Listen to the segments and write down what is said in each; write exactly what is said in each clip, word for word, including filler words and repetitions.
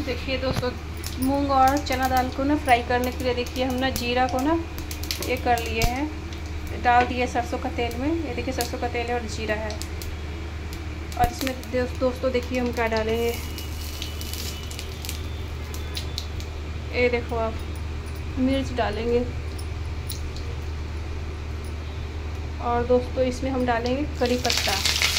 देखिए दोस्तों, मूंग और चना दाल को ना फ्राई करने के लिए देखिए हम ना जीरा को ना ये कर लिए हैं, डाल दिए सरसों का तेल में। ये देखिए सरसों का तेल है और जीरा है। और इसमें दोस्तों देखिए हम क्या डाले हैं, ये देखो आप, मिर्च डालेंगे। और दोस्तों इसमें हम डालेंगे करी पत्ता।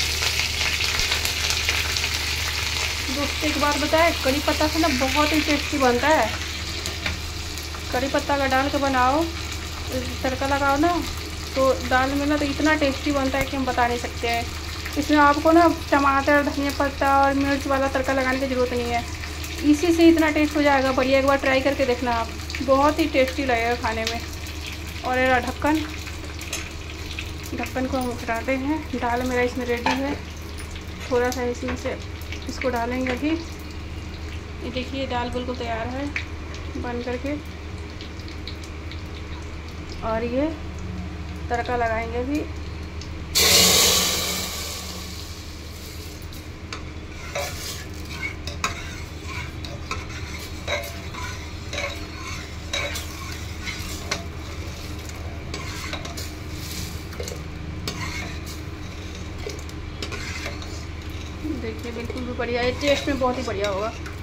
दोस्तों एक बात बताएं, करी पत्ता से ना बहुत ही टेस्टी बनता है। करी पत्ता का डाल के बनाओ, तड़का लगाओ ना, तो दाल में ना तो इतना टेस्टी बनता है कि हम बता नहीं सकते हैं। इसमें आपको ना टमाटर, धनिया पत्ता और मिर्च वाला तड़का लगाने की ज़रूरत नहीं है, इसी से इतना टेस्ट हो जाएगा बढ़िया। एक बार ट्राई करके देखना आप, बहुत ही टेस्टी लगेगा खाने में। और ये ढक्कन ढक्कन को हम उठाते हैं। दाल मेरा इसमें रेडी है। थोड़ा सा इसमें से इसको डालेंगे अभी। ये देखिए दाल बिल्कुल तैयार है बन करके। और ये तड़का लगाएंगे अभी। देखिए बिल्कुल भी बढ़िया है, टेस्ट में बहुत ही बढ़िया होगा।